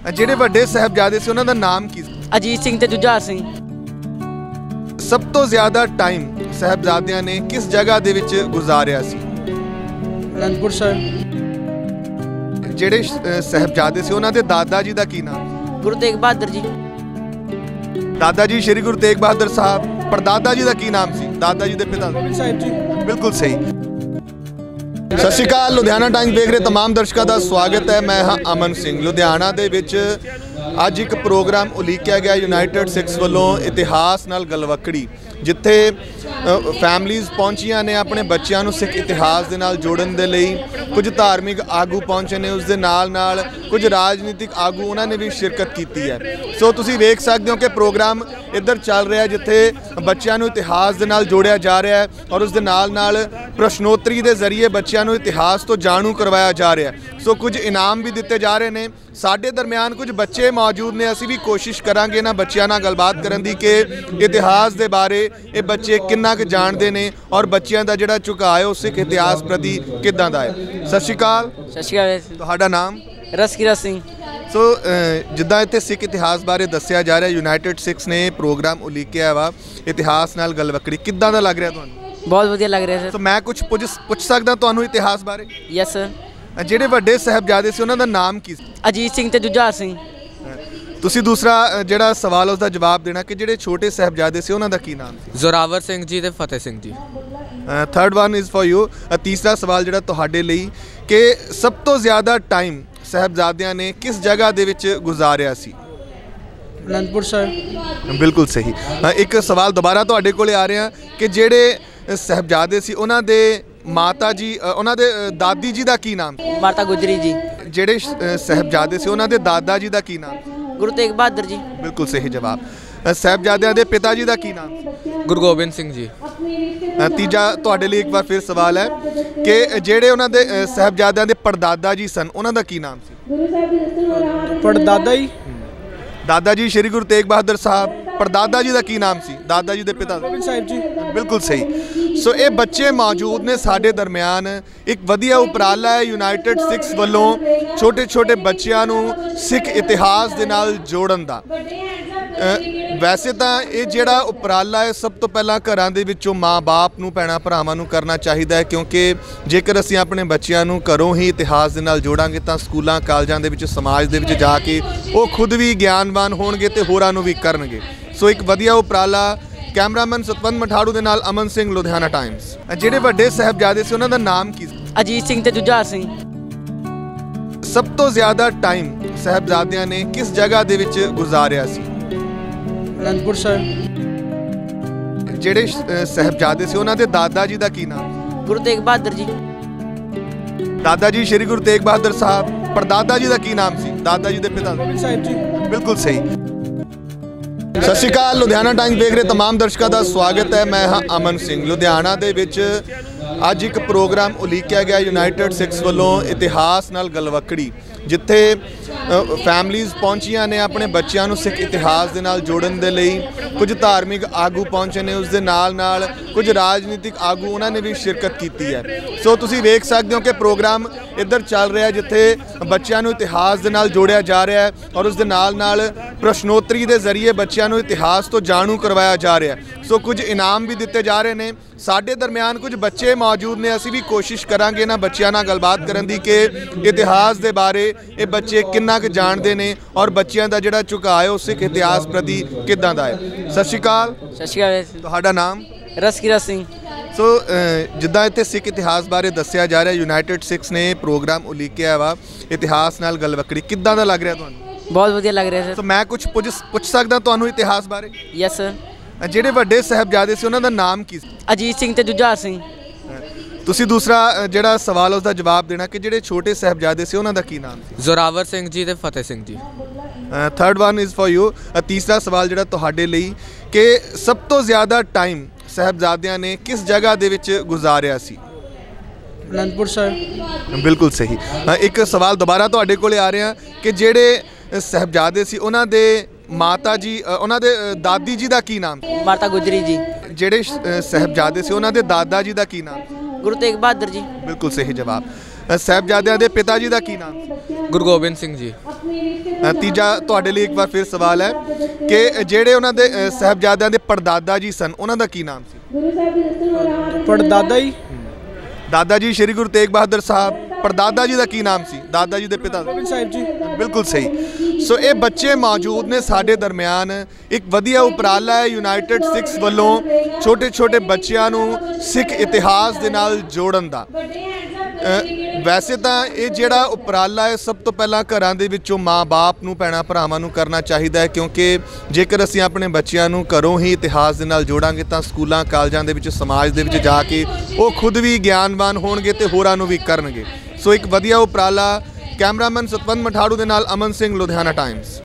ਜਿਹੜੇ ਵੱਡੇ ਸਾਹਿਬਜ਼ਾਦੇ ਸੀ ਉਹਨਾਂ ਦਾ ਨਾਮ ਕੀ ਸੀ? ਅਜੀਤ ਸਿੰਘ ਤੇ ਜੁਝਾਰ ਸਿੰਘ। ਸਭ ਤੋਂ ਜ਼ਿਆਦਾ ਟਾਈਮ ਸਾਹਿਬਜ਼ਾਦਿਆਂ ਨੇ ਕਿਸ ਜਗ੍ਹਾ ਦੇ ਵਿੱਚ ਗੁਜ਼ਾਰਿਆ ਸੀ? ਅਨੰਦਪੁਰ ਸਾਹਿਬ। ਜਿਹੜੇ ਸਾਹਿਬਜ਼ਾਦੇ ਸੀ ਉਹਨਾਂ ਦੇ ਦਾਦਾ ਜੀ ਦਾ ਕੀ ਨਾਮ? ਗੁਰੂ ਤੇਗ ਬਹਾਦਰ ਜੀ। ਦਾਦਾ ਜੀ ਸ਼੍ਰੀ ਗੁਰੂ ਤੇਗ ਬਹਾਦਰ ਸਾਹਿਬ। ਪੜਦਾਦਾ ਜੀ ਦਾ ਕੀ ਨਾਮ ਸੀ? ਦਾਦਾ ਜੀ ਦੇ ਪਿਤਾ ਸਾਹਿਬ ਜੀ। ਬਿਲਕੁਲ ਸਹੀ। ਸਤਿ ਸ਼੍ਰੀ ਅਕਾਲ, ਲੁਧਿਆਣਾ ਟਾਈਮ ਦੇਖ ਰਹੇ तमाम ਦਰਸ਼ਕਾਂ ਦਾ ਸਵਾਗਤ ਹੈ। ਮੈਂ ਹਾਂ ਅਮਨ ਸਿੰਘ। ਲੁਧਿਆਣਾ ਦੇ ਵਿੱਚ ਅੱਜ ਇੱਕ ਪ੍ਰੋਗਰਾਮ ਉਲੀਕਿਆ ਗਿਆ ਯੂਨਾਈਟਿਡ ਸਿੱਖਸ ਵੱਲੋਂ, ਇਤਿਹਾਸ ਨਾਲ ਗਲਵੱਕੜੀ, ਜਿੱਥੇ ਫੈਮਲੀਜ਼ ਪਹੁੰਚੀਆਂ ਨੇ ਆਪਣੇ ਬੱਚਿਆਂ ਨੂੰ ਸਿੱਖ ਇਤਿਹਾਸ ਦੇ ਨਾਲ ਜੋੜਨ ਦੇ ਲਈ। ਕੁਝ ਧਾਰਮਿਕ ਆਗੂ ਪਹੁੰਚੇ ਨੇ, ਉਸ ਦੇ ਨਾਲ ਕੁਝ ਰਾਜਨੀਤਿਕ ਆਗੂ ਉਹਨਾਂ ਨੇ ਵੀ ਸ਼ਿਰਕਤ ਕੀਤੀ ਹੈ। ਸੋ ਤੁਸੀਂ ਵੇਖ ਸਕਦੇ ਹੋ ਕਿ ਪ੍ਰੋਗਰਾਮ ਇੱਧਰ ਚੱਲ ਰਿਹਾ ਜਿੱਥੇ ਬੱਚਿਆਂ ਨੂੰ ਇਤਿਹਾਸ ਦੇ ਨਾਲ ਜੋੜਿਆ ਜਾ ਰਿਹਾ ਹੈ ਔਰ ਉਸ ਦੇ ਨਾਲ ਪ੍ਰਸ਼ਨੋਤਰੀ ਦੇ ਜ਼ਰੀਏ ਬੱਚਿਆਂ ਨੂੰ ਇਤਿਹਾਸ ਤੋਂ ਜਾਣੂ ਕਰਵਾਇਆ ਜਾ ਰਿਹਾ ਹੈ। ਸੋ ਕੁਝ ਇਨਾਮ ਵੀ ਦਿੱਤੇ ਜਾ ਰਹੇ ਨੇ। ਸਾਡੇ ਦਰਮਿਆਨ ਕੁਝ ਬੱਚੇ ਮੌਜੂਦ ਨੇ। ਅਸੀਂ ਵੀ ਕੋਸ਼ਿਸ਼ ਕਰਾਂਗੇ ਇਹਨਾਂ ਬੱਚਿਆਂ ਨਾਲ ਗੱਲਬਾਤ ਕਰਨ ਦੀ ਕਿ ਇਤਿਹਾਸ ਦੇ ਬਾਰੇ ਇਹ ਬੱਚੇ ਕਿੰਨਾ ਕੁ ਜਾਣਦੇ ਨੇ ਔਰ ਬੱਚਿਆਂ ਦਾ ਜਿਹੜਾ ਝੁਕਾਅ ਹੈ ਉਹ ਸਿੱਖ ਇਤਿਹਾਸ ਪ੍ਰਤੀ ਕਿੱਦਾਂ ਦਾ ਹੈ। ਸਤਿ ਸ਼੍ਰੀ ਅਕਾਲ। ਸਤਿ ਸ਼੍ਰੀ ਅਕਾਲ। ਤੁਹਾਡਾ ਨਾਮ? ਰਸਕੀਰਤ ਸਿੰਘ। ਸੋ ਜਿੱਦਾਂ ਇੱਥੇ ਸਿੱਖ ਇਤਿਹਾਸ ਬਾਰੇ ਦੱਸਿਆ ਜਾ ਰਿਹਾ, ਯੂਨਾਈਟਿਡ ਸਿੱਖਸ ਨੇ ਪ੍ਰੋਗਰਾਮ ਉਲੀਕਿਆ ਵਾ ਇਤਿਹਾਸ ਨਾਲ ਗਲਵੱਕੜੀ, ਕਿੱਦਾਂ ਦਾ ਲੱਗ ਰਿਹਾ ਤੁਹਾਨੂੰ? ਬਹੁਤ ਵਧੀਆ ਲੱਗ ਰਿਹਾ ਸਰ। ਸੋ ਮੈਂ ਕੁਝ ਪੁੱਛ ਸਕਦਾ ਤੁਹਾਨੂੰ ਇਤਿਹਾਸ ਬਾਰੇ? Yes sir. ਜਿਹੜੇ ਵੱਡੇ ਸਾਹਿਬਜ਼ਾਦੇ ਸੀ ਉਹਨਾਂ ਦਾ ਨਾਮ ਕੀ ਸੀ? ਅਜੀਤ ਸਿੰਘ ਤੇ ਜੁਝਾਰ ਸਿੰਘ। ਤੁਸੀਂ ਦੂਸਰਾ ਜਿਹੜਾ ਸਵਾਲ ਉਸ ਦਾ ਜਵਾਬ ਦੇਣਾ ਕਿ ਜਿਹੜੇ ਛੋਟੇ ਸਾਹਿਬਜ਼ਾਦੇ ਸੀ ਉਹਨਾਂ ਦਾ ਕੀ ਨਾਮ ਸੀ? ਜ਼ੋਰਾਵਰ ਸਿੰਘ ਜੀ ਤੇ Fateh Singh ji. Third one is for you. ਤੀਸਰਾ ਸਵਾਲ ਜਿਹੜਾ ਤੁਹਾਡੇ ਲਈ ਕਿ ਸਭ ਤੋਂ ਜ਼ਿਆਦਾ ਟਾਈਮ ਸਾਹਿਬਜ਼ਾਦਿਆਂ ਨੇ ਕਿਸ ਜਗ੍ਹਾ ਦੇ ਵਿੱਚ ਗੁਜ਼ਾਰਿਆ ਸੀ? ਅਨੰਦਪੁਰ ਸਾਹਿਬ। ਬਿਲਕੁਲ ਸਹੀ। ਇੱਕ ਸਵਾਲ ਦੁਬਾਰਾ ਤੁਹਾਡੇ ਕੋਲੇ ਆ ਰਿਹਾ ਕਿ ਜਿਹੜੇ ਸਾਹਿਬਜ਼ਾਦੇ ਸੀ ਉਹਨਾਂ ਦੇ ਮਾਤਾ ਜੀ, ਉਹਨਾਂ ਦੇ ਦਾਦੀ ਜੀ ਦਾ ਕੀ ਨਾਮ? ਮਾਤਾ ਗੁਜਰੀ ਜੀ। ਜਿਹੜੇ ਸਾਹਿਬਜ਼ਾਦੇ ਸੀ ਉਹਨਾਂ ਦੇ ਦਾਦਾ ਜੀ ਦਾ ਕੀ ਨਾਮ? ਗੁਰੂ ਤੇਗ ਬਹਾਦਰ ਜੀ। ਬਿਲਕੁਲ ਸਹੀ ਜਵਾਬ। ਸਾਹਿਬਜ਼ਾਦਿਆਂ ਦੇ ਪਿਤਾ ਜੀ ਦਾ ਕੀ ਨਾਮ? ਗੁਰੂ ਗੋਬਿੰਦ ਸਿੰਘ ਜੀ। ਤੀਜਾ ਤੁਹਾਡੇ ਲਈ ਇੱਕ ਵਾਰ ਫਿਰ ਸਵਾਲ ਹੈ ਕਿ ਜਿਹੜੇ ਉਹਨਾਂ ਦੇ ਸਾਹਿਬਜ਼ਾਦਿਆਂ ਦੇ ਪੜਦਾਦਾ ਜੀ ਸਨ ਉਹਨਾਂ ਦਾ ਕੀ ਨਾਮ ਸੀ? ਪੜਦਾਦਾ ਜੀ। ਦਾਦਾ ਜੀ ਸ਼੍ਰੀ ਗੁਰੂ ਤੇਗ ਬਹਾਦਰ ਸਾਹਿਬ। ਪੜਦਾਦਾ ਜੀ ਦਾ ਕੀ ਨਾਮ ਸੀ? ਦਾਦਾ ਜੀ ਦੇ ਪਿਤਾ ਸਾਹਿਬ ਜੀ। ਬਿਲਕੁਲ ਸਹੀ। ਸੋ ਇਹ ਬੱਚੇ ਮੌਜੂਦ ਨੇ ਸਾਡੇ ਦਰਮਿਆਨ। ਇੱਕ ਵਧੀਆ ਉਪਰਾਲਾ ਹੈ ਯੂਨਾਈਟਿਡ ਸਿੱਖਸ ਵੱਲੋਂ ਛੋਟੇ ਬੱਚਿਆਂ ਨੂੰ ਸਿੱਖ ਇਤਿਹਾਸ ਦੇ ਨਾਲ ਜੋੜਨ ਦਾ। ਵੈਸੇ ਤਾਂ ਇਹ ਜਿਹੜਾ ਉਪਰਾਲਾ ਹੈ ਸਭ ਤੋਂ ਪਹਿਲਾਂ ਘਰਾਂ ਦੇ ਵਿੱਚੋਂ ਮਾਂ-ਬਾਪ ਨੂੰ, ਭੈਣਾਂ ਭਰਾਵਾਂ ਨੂੰ ਕਰਨਾ ਚਾਹੀਦਾ ਹੈ, ਕਿਉਂਕਿ ਜੇਕਰ ਅਸੀਂ ਆਪਣੇ ਬੱਚਿਆਂ ਨੂੰ ਘਰੋਂ ਹੀ ਇਤਿਹਾਸ ਦੇ ਨਾਲ ਜੋੜਾਂਗੇ ਤਾਂ ਸਕੂਲਾਂ ਕਾਲਜਾਂ ਦੇ ਵਿੱਚ, ਸਮਾਜ ਦੇ ਵਿੱਚ ਜਾ ਕੇ ਉਹ ਖੁਦ ਵੀ ਗਿਆਨਵਾਨ ਹੋਣਗੇ ਤੇ ਹੋਰਾਂ ਨੂੰ ਵੀ ਕਰਨਗੇ। ਸੋ ਇੱਕ ਵਧੀਆ ਉਪਰਾਲਾ। ਕੈਮਰਾਮੈਨ ਸਤਵੰਤ ਮਠਾੜੂ ਦੇ ਨਾਲ ਅਮਨ ਸਿੰਘ, ਲੁਧਿਆਣਾ ਟਾਈਮਸ। ਜਿਹੜੇ ਵੱਡੇ ਸਾਹਿਬਜ਼ਾਦੇ ਸੀ ਉਹਨਾਂ ਦਾ ਨਾਮ ਕੀ ਸੀ? ਅਜੀਤ ਸਿੰਘ ਤੇ ਜੁਝਾਰ ਸਿੰਘ। ਸਭ ਤੋਂ ਜ਼ਿਆਦਾ ਟਾਈਮ ਸਾਹਿਬਜ਼ਾਦਿਆਂ ਨੇ ਕਿਸ ਜਗ੍ਹਾ ਦੇ ਵਿੱਚ ਗੁਜ਼ਾਰਿਆ ਸੀ? ਅਨੰਦਪੁਰ ਸਾਹਿਬ। ਜਿਹੜੇ ਸਾਹਿਬਜ਼ਾਦੇ ਸੀ ਉਹਨਾਂ ਦੇ ਦਾਦਾ ਜੀ ਦਾ ਕੀ ਨਾਮ? ਗੁਰੂ ਤੇਗ ਬਹਾਦਰ ਜੀ। ਦਾਦਾ ਜੀ ਸ਼੍ਰੀ ਗੁਰੂ ਤੇਗ ਬਹਾਦਰ ਸਾਹਿਬ। ਪੜਦਾਦਾ ਜੀ ਦਾ ਕੀ ਨਾਮ ਸੀ? ਦਾਦਾ ਜੀ ਦੇ ਪਿਤਾ ਸਾਹਿਬ ਜੀ। ਬਿਲਕੁਲ ਸਹੀ। ਸਤਿ ਸ਼੍ਰੀ ਅਕਾਲ, ਲੁਧਿਆਣਾ ਟਾਈਮ ਦੇਖ ਰਹੇ तमाम ਦਰਸ਼ਕਾਂ ਦਾ ਸਵਾਗਤ ਹੈ। ਮੈਂ ਹਾਂ ਅਮਨ ਸਿੰਘ। ਲੁਧਿਆਣਾ ਦੇ ਵਿੱਚ ਅੱਜ ਇੱਕ ਪ੍ਰੋਗਰਾਮ ਉਲੀਕਿਆ ਗਿਆ ਯੂਨਾਈਟਿਡ ਸਿੱਖਸ ਵੱਲੋਂ, ਇਤਿਹਾਸ ਨਾਲ ਗਲਵੱਕੜੀ, ਜਿੱਥੇ ਫੈਮਲੀਜ਼ ਪਹੁੰਚੀਆਂ ਨੇ ਆਪਣੇ ਬੱਚਿਆਂ ਨੂੰ ਸਿੱਖ ਇਤਿਹਾਸ ਦੇ ਨਾਲ ਜੋੜਨ ਦੇ ਲਈ। ਕੁਝ ਧਾਰਮਿਕ ਆਗੂ ਪਹੁੰਚੇ ਨੇ, ਉਸ ਦੇ ਨਾਲ ਕੁਝ ਰਾਜਨੀਤਿਕ ਆਗੂ ਉਹਨਾਂ ਨੇ ਵੀ ਸ਼ਿਰਕਤ ਕੀਤੀ ਹੈ। ਸੋ ਤੁਸੀਂ ਵੇਖ ਸਕਦੇ ਹੋ ਕਿ ਪ੍ਰੋਗਰਾਮ ਇੱਧਰ ਚੱਲ ਰਿਹਾ ਜਿੱਥੇ ਬੱਚਿਆਂ ਨੂੰ ਇਤਿਹਾਸ ਦੇ ਨਾਲ ਜੋੜਿਆ ਜਾ ਰਿਹਾ ਹੈ ਔਰ ਉਸ ਦੇ ਨਾਲ ਪ੍ਰਸ਼ਨੋਤਰੀ ਦੇ ਜ਼ਰੀਏ ਬੱਚਿਆਂ ਨੂੰ ਇਤਿਹਾਸ ਤੋਂ ਜਾਣੂ ਕਰਵਾਇਆ ਜਾ ਰਿਹਾ ਹੈ। ਸੋ ਕੁਝ ਇਨਾਮ ਵੀ ਦਿੱਤੇ ਜਾ ਰਹੇ ਨੇ। ਸਾਡੇ ਦਰਮਿਆਨ ਕੁਝ ਬੱਚੇ ਮੌਜੂਦ ਨੇ। ਅਸੀਂ ਵੀ ਕੋਸ਼ਿਸ਼ ਕਰਾਂਗੇ ਇਹਨਾਂ ਬੱਚਿਆਂ ਨਾਲ ਗੱਲਬਾਤ ਕਰਨ ਦੀ ਕਿ ਇਤਿਹਾਸ ਦੇ ਬਾਰੇ ਇਹ ਬੱਚੇ ਕਿੰਨਾ ਕੁ ਜਾਣਦੇ ਨੇ ਔਰ ਬੱਚਿਆਂ ਦਾ ਜਿਹੜਾ ਝੁਕਾਅ ਹੈ ਉਹ ਸਿੱਖ ਇਤਿਹਾਸ ਪ੍ਰਤੀ ਕਿੱਦਾਂ ਦਾ ਹੈ। ਸਤਿ ਸ਼੍ਰੀ ਅਕਾਲ। ਸਤਿ ਸ਼੍ਰੀ ਅਕਾਲ। ਤੁਹਾਡਾ ਨਾਮ? ਰਸਕੀਰਤ ਸਿੰਘ। ਸੋ ਜਿੱਦਾਂ ਇੱਥੇ ਸਿੱਖ ਇਤਿਹਾਸ ਬਾਰੇ ਦੱਸਿਆ ਜਾ ਰਿਹਾ, ਯੂਨਾਈਟਿਡ ਸਿੱਖਸ ਨੇ ਪ੍ਰੋਗਰਾਮ ਉਲੀਕਿਆ ਵਾ ਇਤਿਹਾਸ ਨਾਲ ਗਲਵੱਕੜੀ, ਕਿੱਦਾਂ ਦਾ ਲੱਗ ਰਿਹਾ ਤੁਹਾਨੂੰ? ਬਹੁਤ ਵਧੀਆ ਲੱਗ ਰਿਹਾ ਸਰ। ਸੋ ਮੈਂ ਕੁਝ ਪੁੱਛ ਸਕਦਾ ਤੁਹਾਨੂੰ ਇਤਿਹਾਸ ਬਾਰੇ? Yes sir. ਜਿਹੜੇ ਵੱਡੇ ਸਾਹਿਬਜ਼ਾਦੇ ਸੀ ਉਹਨਾਂ ਦਾ ਨਾਮ ਕੀ ਸੀ? ਅਜੀਤ ਸਿੰਘ ਤੇ ਜੁਝਾਰ ਸਿੰਘ। ਤੁਸੀਂ ਦੂਸਰਾ ਜਿਹੜਾ ਸਵਾਲ ਉਸ ਦਾ ਜਵਾਬ ਦੇਣਾ ਕਿ ਜਿਹੜੇ ਛੋਟੇ ਸਾਹਿਬਜ਼ਾਦੇ ਸੀ ਉਹਨਾਂ ਦਾ ਕੀ ਨਾਮ ਸੀ? ਜ਼ੋਰਾਵਰ ਸਿੰਘ ਜੀ ਤੇ Fateh Singh ji. Third one is for you. ਤੀਸਰਾ ਸਵਾਲ ਜਿਹੜਾ ਤੁਹਾਡੇ ਲਈ ਕਿ ਸਭ ਤੋਂ ਜ਼ਿਆਦਾ ਟਾਈਮ ਸਾਹਿਬਜ਼ਾਦਿਆਂ ਨੇ ਕਿਸ ਜਗ੍ਹਾ ਦੇ ਵਿੱਚ ਗੁਜ਼ਾਰਿਆ ਸੀ? ਅਨੰਦਪੁਰ ਸਾਹਿਬ। ਬਿਲਕੁਲ ਸਹੀ। ਇੱਕ ਸਵਾਲ ਦੁਬਾਰਾ ਤੁਹਾਡੇ ਕੋਲੇ ਆ ਰਿਹਾ ਕਿ ਜਿਹੜੇ ਸਾਹਿਬਜ਼ਾਦੇ ਸੀ ਉਹਨਾਂ ਦੇ ਮਾਤਾ ਜੀ, ਉਹਨਾਂ ਦੇ ਦਾਦੀ ਜੀ ਦਾ ਕੀ ਨਾਮ? ਮਾਤਾ ਗੁਜਰੀ ਜੀ। ਜਿਹੜੇ ਸਾਹਿਬਜ਼ਾਦੇ ਸੀ ਉਹਨਾਂ ਦੇ ਦਾਦਾ ਜੀ ਦਾ ਕੀ ਨਾਮ? ਗੁਰੂ ਤੇਗ ਬਹਾਦਰ ਜੀ। ਬਿਲਕੁਲ ਸਹੀ ਜਵਾਬ। ਸਾਹਿਬਜ਼ਾਦਿਆਂ ਦੇ ਪਿਤਾ ਜੀ ਦਾ ਕੀ ਨਾਮ ਸੀ? ਗੁਰੂ ਗੋਬਿੰਦ ਸਿੰਘ ਜੀ। ਤੀਜਾ ਤੁਹਾਡੇ ਲਈ ਇੱਕ ਵਾਰ ਫਿਰ ਸਵਾਲ ਹੈ ਕਿ ਜਿਹੜੇ ਉਹਨਾਂ ਦੇ ਸਾਹਿਬਜ਼ਾਦਿਆਂ ਦੇ ਪੜਦਾਦਾ ਜੀ ਸਨ ਉਹਨਾਂ ਦਾ ਕੀ ਨਾਮ ਸੀ? ਪੜਦਾਦਾ ਜੀ ਦਾਦਾ ਜੀ ਸ਼੍ਰੀ ਗੁਰੂ ਤੇਗ ਬਹਾਦਰ ਸਾਹਿਬ, ਪੜਦਾਦਾ ਜੀ ਦਾ ਕੀ ਨਾਮ ਸੀ? ਦਾਦਾ ਜੀ ਦੇ ਪਿਤਾ ਦਾ? ਗੋਬਿੰਦ ਸਾਹਿਬ ਜੀ। ਬਿਲਕੁਲ ਸਹੀ। ਸੋ ਇਹ ਬੱਚੇ ਮੌਜੂਦ ਨੇ ਸਾਡੇ ਦਰਮਿਆਨ। ਇੱਕ ਵਧੀਆ ਉਪਰਾਲਾ ਹੈ ਯੂਨਾਈਟਿਡ ਸਿੱਖਸ ਵੱਲੋਂ ਛੋਟੇ ਛੋਟੇ ਬੱਚਿਆਂ ਨੂੰ ਸਿੱਖ ਇਤਿਹਾਸ ਦੇ ਨਾਲ ਜੋੜਨ ਦਾ। ਵੈਸੇ ਤਾਂ ਇਹ ਜਿਹੜਾ ਉਪਰਾਲਾ ਹੈ ਸਭ ਤੋਂ ਪਹਿਲਾਂ ਘਰਾਂ ਦੇ ਵਿੱਚੋਂ ਮਾਂ-ਬਾਪ ਨੂੰ, ਭੈਣਾਂ ਭਰਾਵਾਂ ਨੂੰ ਕਰਨਾ ਚਾਹੀਦਾ ਹੈ, ਕਿਉਂਕਿ ਜੇਕਰ ਅਸੀਂ ਆਪਣੇ ਬੱਚਿਆਂ ਨੂੰ ਘਰੋਂ ਹੀ ਇਤਿਹਾਸ ਦੇ ਨਾਲ ਜੋੜਾਂਗੇ ਤਾਂ ਸਕੂਲਾਂ ਕਾਲਜਾਂ ਦੇ ਵਿੱਚ, ਸਮਾਜ ਦੇ ਵਿੱਚ ਜਾ ਕੇ ਉਹ ਖੁਦ ਵੀ ਗਿਆਨਵਾਨ ਹੋਣਗੇ ਤੇ ਹੋਰਾਂ ਨੂੰ ਵੀ ਕਰਨਗੇ। ਸੋ ਇੱਕ ਵਧੀਆ ਉਪਰਾਲਾ। ਕੈਮਰਾਮੈਨ ਸਤਵੰਤ ਮਠਾੜੂ ਦੇ ਨਾਲ ਅਮਨ ਸਿੰਘ, ਲੁਧਿਆਣਾ ਟਾਈਮਜ਼।